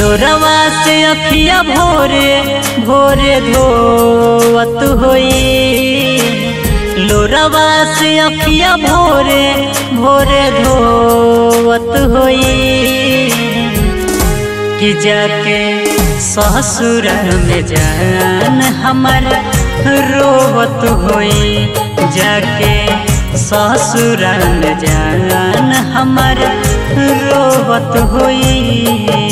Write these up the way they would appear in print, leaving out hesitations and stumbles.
लोरवा से अखिया भोरे भोरे धोवत होई, लोरवा से अखिया भोरे भोरे धोवत होई। कि जाके ससुर में जान हमर रोवत होई, जाके ससुर में जान हमर रोवत होई।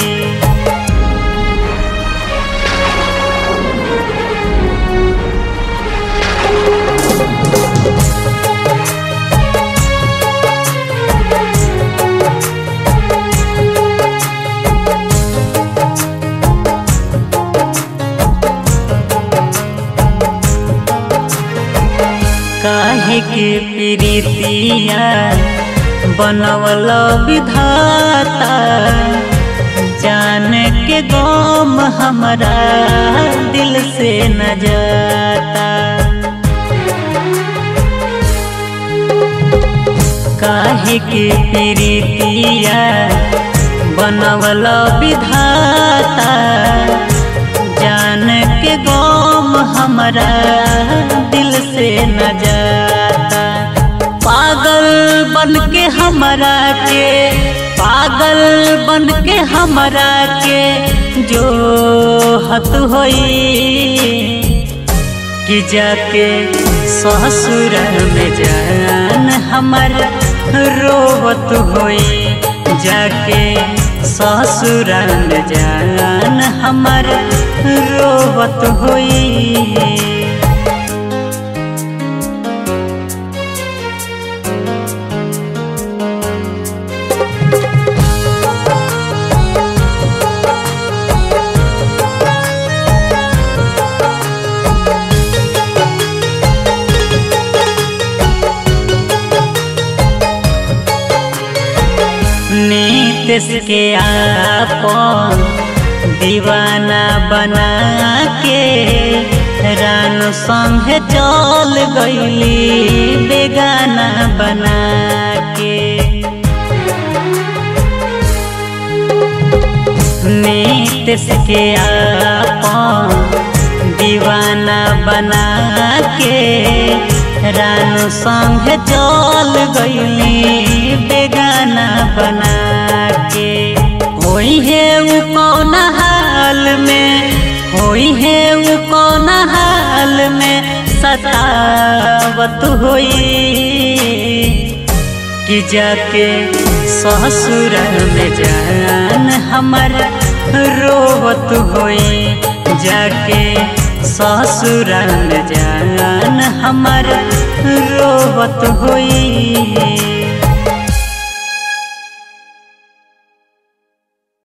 काहे के प्रीतिया बनवल विधाता, जान के गम हमरा दिल से न जाता। काहे के प्रीतिया बनवल विधाता, जान के गम हमरा दिल से न जाता। पागल बन के हमरा के, पागल बन के हमरा के जो हत होई। कि जाके ससुर में जान हमर रोवत होई, जाके ससुर में जान हमर रोवत होई। नीतीश के आपन दीवाना बना के रानू संग चल गईली बेगाना बना के। नीतीश के आपन दीवाना बना के रानू संग चल गईली बेगाना बना के। होई है वो कौन हाल में, होई है वो कौन हाल में सतावत होई। कि जाके ससुर में जान हमर रोवत होई, जाके ससुर में जान हमर रोवत होई।